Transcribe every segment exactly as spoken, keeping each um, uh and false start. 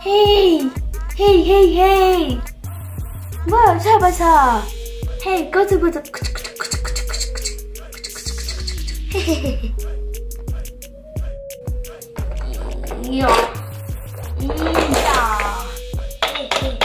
Hey, hey, hey, hey. What's up, what's up? Hey, go to go to. Hey, yo, yeah. Hey, hey.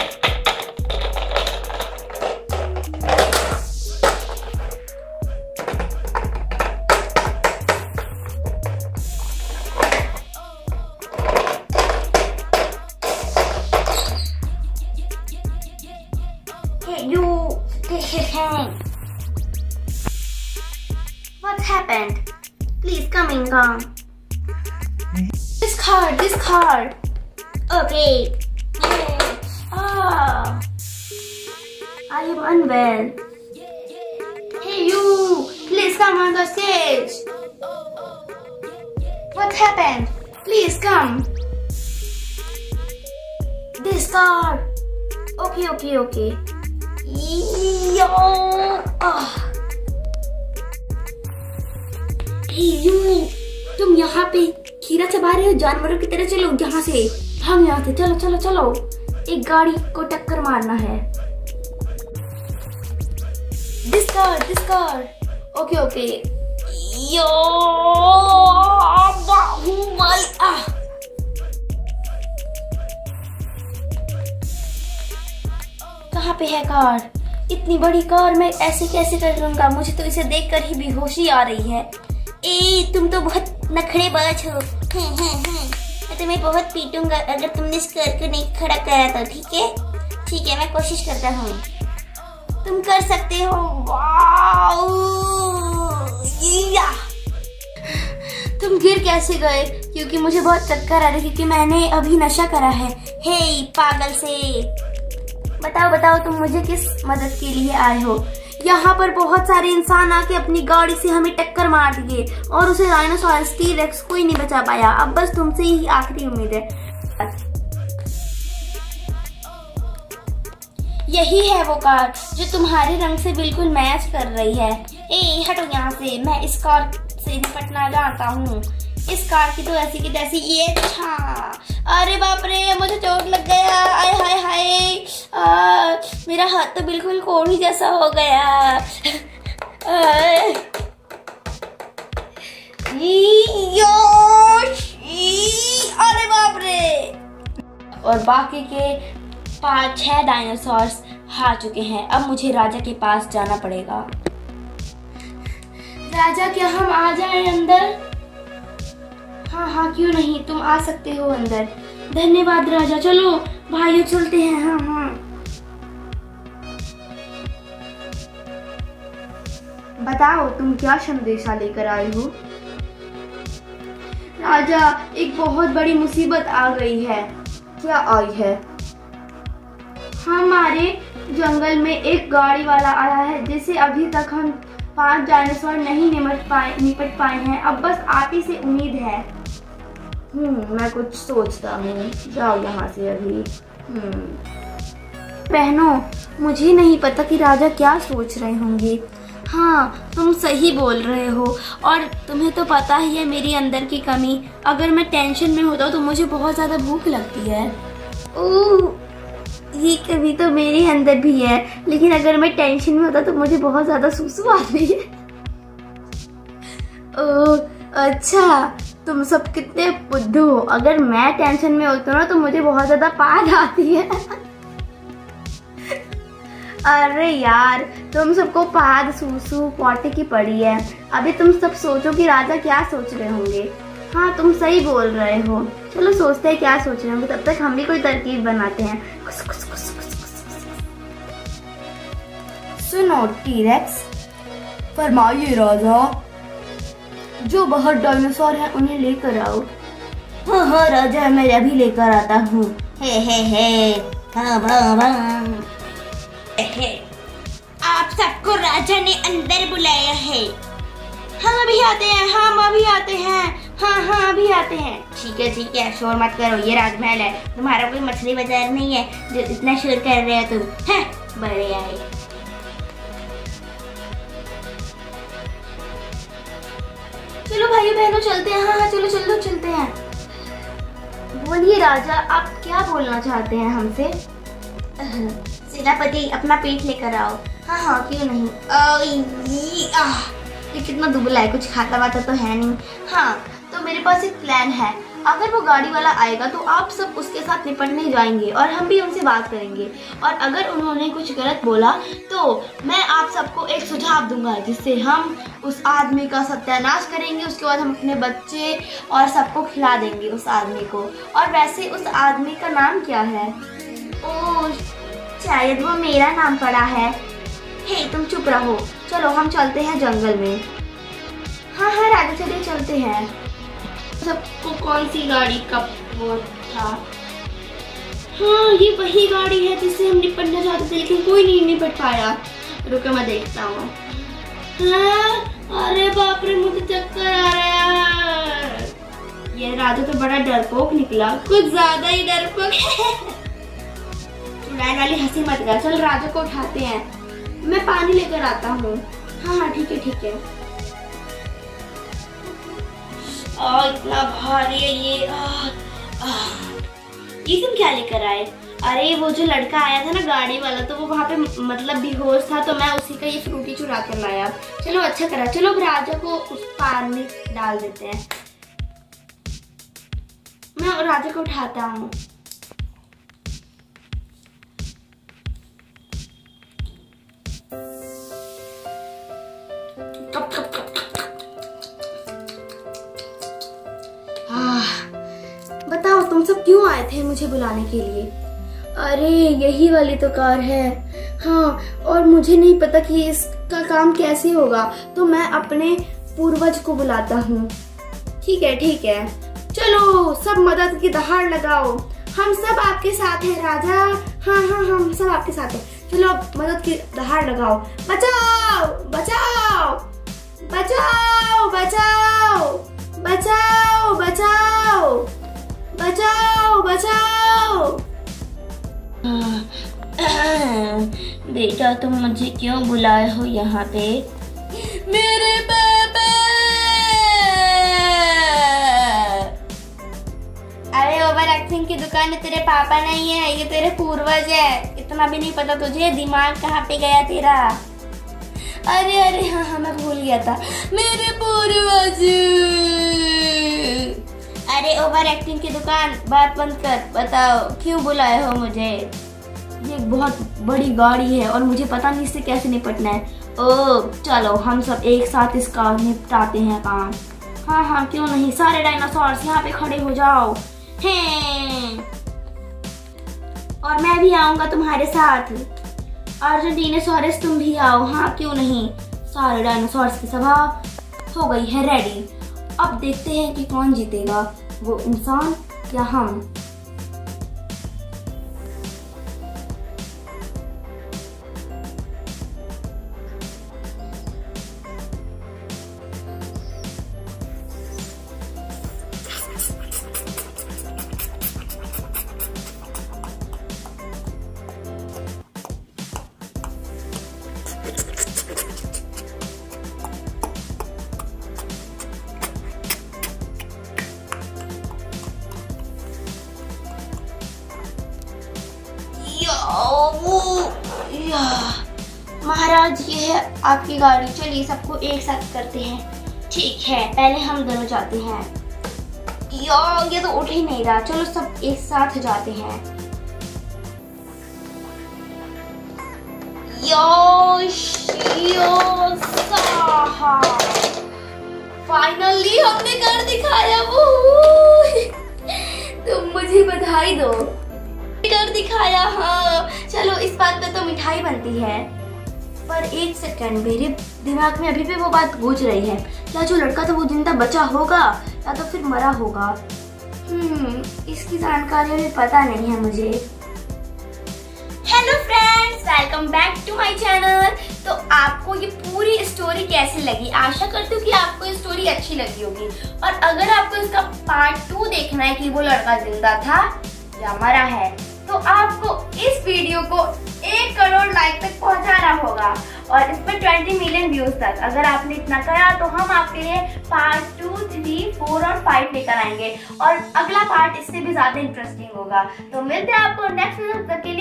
Hey, you. Hey, what happened? Please come in, come. This card, this card. Okay. Yay. Ah. I am unwell. Hey, you. Please come on the stage. What happened? Please come. This card. Okay, okay, okay. Yo. Ah. You, तुम यहाँ पे खीरा चबा रहे हो जानवरों की तरह। चलो यहाँ से भाग, यहाँ से चलो चलो चलो। एक गाड़ी को टक्कर मारना है। This car, this car. Okay okay. Yo Baahubali. Ah, कहाँ पे है कार? इतनी बड़ी कार मैं ऐसे कैसे कर लूंगा? मुझे तो इसे देखकर ही बेहोशी आ रही है। ए, तुम तो बहुत नखरेबाज हो। मैं तुम्हें बहुत पीटूंगा अगर तुमने इस कार को नहीं खड़ा करा तो। ठीक है ठीक है, मैं कोशिश करता हूँ। तुम कर सकते हो। वाओ, तुम गिर कैसे गए? क्योंकि मुझे बहुत चक्कर आ रही है, क्योंकि मैंने अभी नशा करा है। हे पागल से, बताओ बताओ तुम मुझे किस मदद के लिए आए हो? यहाँ पर बहुत सारे इंसान आके अपनी गाड़ी से हमें टक्कर मार दिए और उसे डायनासोरस टी-रेक्स कोई नहीं बचा पाया। अब बस तुमसे ही आखिरी उम्मीद है। यही है वो कार जो तुम्हारे रंग से बिल्कुल मैच कर रही है। ए हटो यहाँ से, मैं इस कार से निपटना जानता हूँ। इस कार की तो ऐसी की तैसी। ये था, अरे बाप रे, मुझे चोट लग गया। आय हाय हाय, मेरा हाथ तो बिल्कुल कोड़ी जैसा हो गया। अरे बाप रे। और बाकी के पांच छह डायनासोर्स हार चुके हैं। अब मुझे राजा के पास जाना पड़ेगा। राजा, क्या हम आ जाएं अंदर? हाँ हाँ, क्यों नहीं, तुम आ सकते हो अंदर। धन्यवाद राजा। चलो भाइयों चलते हैं। हाँ हाँ, बताओ तुम क्या संदेशा लेकर आए हो? राजा, एक बहुत बड़ी मुसीबत आ गई है। क्या आई है? हमारे जंगल में एक गाड़ी वाला आया है जिसे अभी तक हम पांच डायनासोर नहीं निपट पाए निपट पाए हैं। अब बस आप ही से उम्मीद है। हम्म मैं कुछ सोचता हूँ। जाओ यहाँ से अभी। हम्म बहनों, मुझे नहीं पता कि राजा क्या सोच रहे होंगे। हाँ, तुम सही बोल रहे हो। और तुम्हें तो पता ही है मेरी अंदर की कमी। अगर मैं टेंशन में होता हूँ तो मुझे बहुत ज़्यादा भूख लगती है। ओह, ये कमी तो मेरे अंदर भी है, लेकिन अगर मैं टेंशन में होता तो मुझे बहुत ज़्यादा सुसु आती है। ओह अच्छा, तुम सब कितने बुद्धू हो। अगर मैं टेंशन में होती हूँ ना तो मुझे बहुत ज़्यादा पाद आती है। अरे यार, तुम सबको पाद सूसू पॉटी की पड़ी है। अभी तुम सब सोचो कि राजा क्या सोच रहे होंगे। हाँ, तुम सही बोल रहे हो। चलो सोचते हैं क्या सोच रहे होंगे। तब तक हम भी कोई तरकीब बनाते हैं। कुस, कुस, कुस, कुस, कुस, कुस। सुनो टी-रेक्स, फरमाइए राजा। जो बाहर डायनासोर है उन्हें लेकर आओ। हाँ हाँ राजा, मैं अभी लेकर आता हूँ। हे हे हे, हाँ हाँ हाँ। आप सबको राजा ने अंदर बुलाया है। हम अभी आते हैं, हम अभी आते हैं। हाँ हाँ अभी आते हैं। ठीक है ठीक है, शोर मत करो, ये राजमहल है। तुम्हारा कोई मछली बाजार नहीं है जो इतना शोर कर रहे हो तुम। हैं, बड़े आए। चलो भाइयों बहनों चलते हैं। हाँ हाँ चलो चलो चलते हैं। बोलिए राजा, आप क्या बोलना चाहते हैं हमसे? सेनापति, अपना पेट लेकर आओ। हाँ हाँ, क्यों नहीं। आ, ये कितना दुबला है, कुछ खाता वाता तो है नहीं। हाँ, तो मेरे पास एक प्लान है। अगर वो गाड़ी वाला आएगा तो आप सब उसके साथ निपटने जाएंगे और हम भी उनसे बात करेंगे, और अगर उन्होंने कुछ गलत बोला तो मैं आप सबको एक सुझाव दूंगा जिससे हम उस आदमी का सत्यानाश करेंगे। उसके बाद हम अपने बच्चे और सबको खिला देंगे उस आदमी को। और वैसे उस आदमी का नाम क्या है? ओह, शायद वो मेरा नाम पड़ा है। हे, तुम चुप रहो, चलो हम चलते हैं जंगल में। हाँ हाँ राजा, चलिए चलते हैं। सबको कौन सी गाड़ी का वो था? हाँ, ये वही गाड़ी है जिससे हम निपटना चाहते थे, लेकिन कोई नहीं निपट पाया। रुको मैं देखता हूँ। हाँ, अरे बाप रे, मुझे चक्कर आ रहा है। ये राजा तो बड़ा डरपोक निकला, कुछ ज्यादा ही डरपोक है। चुड़ैल वाली हंसी मत कर, चल राजा को उठाते हैं। मैं पानी लेकर आता हूँ। हाँ हाँ ठीक है ठीक है। आ, इतना भारी है ये। आ, आ, ये तुम क्या लेकर आए? अरे वो जो लड़का आया था ना गाड़ी वाला, तो वो वहाँ पे मतलब बेहोश था, तो मैं उसी का ये फ्रूटी चुरा कर लाया। चलो अच्छा करा, चलो राजा को उस पार में डाल देते हैं। मैं राजा को उठाता हूँ। बताओ तुम सब क्यों आए थे मुझे बुलाने के लिए? अरे यही वाली तो कार है। हाँ, और मुझे नहीं पता कि इसका काम कैसे होगा, तो मैं अपने पूर्वज को बुलाता हूँ। ठीक है ठीक है, चलो सब मदद की दहाड़ लगाओ, हम सब आपके साथ हैं राजा। हाँ हाँ हम सब आपके साथ हैं, चलो मदद की दहाड़ लगाओ। बचाओ बचाओ बचाओ बचाओ बचाओ बचाओ बचाओ बचाओ। बेटा, तुम मुझे क्यों बुलाए हो यहाँ पे? मेरे पापा! अरे ओवर एक्टिंग की दुकान है, तेरे पापा नहीं है, ये तेरे पूर्वज है। इतना भी नहीं पता तुझे? दिमाग कहाँ पे गया तेरा? अरे अरे हाँ हाँ मैं भूल गया था, मेरे पूर्वज। अरे ओवर एक्टिंग की दुकान, बात बंद कर। बताओ क्यों बुलाए हो मुझे? ये बहुत बड़ी गाड़ी है और मुझे पता नहीं इससे कैसे निपटना है। ओह चलो हम सब एक साथ इसका निपटाते हैं काम। हाँ हाँ क्यों नहीं, सारे डायनासोर्स यहाँ पे खड़े हो जाओ। हैं, और मैं भी आऊंगा तुम्हारे साथ। अर्जेंटीनोसॉरस तुम भी आओ। हाँ क्यों नहीं, सारे डायनासोर्स की सभा हो गई है रेडी। अब देखते हैं कि कौन जीतेगा, वो इंसान या हम। महाराज ये है आपकी गाड़ी, चलिए सबको एक साथ करते हैं। ठीक है, पहले हम दोनों जाते हैं। यो, ये तो उठ ही नहीं रहा, चलो सब एक साथ जाते हैं। यो शियो साहा, फाइनली हमने कर दिखाया। वो तुम मुझे बधाई दो, कर दिखाया। हाँ चलो, इस बात पे तो मिठाई बनती है। पर एक सेकंड, मेरे दिमाग में अभी भी वो बात गूंज रही है, क्या जो लड़का था वो जिंदा बचा होगा या तो फिर मरा होगा? हम्म इसकी जानकारी अभी पता नहीं है मुझे। Hello friends, welcome back to my channel. तो आपको ये पूरी स्टोरी कैसी लगी? आशा करती हूँ कि आपको ये स्टोरी अच्छी लगी होगी। और अगर आपको इसका पार्ट टू देखना है कि वो लड़का जिंदा था या मरा है, तो आपको इस वीडियो को एक करोड़ लाइक तक पहुंचाना होगा और इस पर ट्वेंटी मिलियन व्यूज तक। अगर आपने इतना करा तो हम आपके लिए पार्ट टू, थ्री, फोर और फाइव लेकर आएंगे और अगला पार्ट इससे भी ज्यादा इंटरेस्टिंग होगा। तो मिलते हैं आपको नेक्स्ट वीडियो तक के लिए।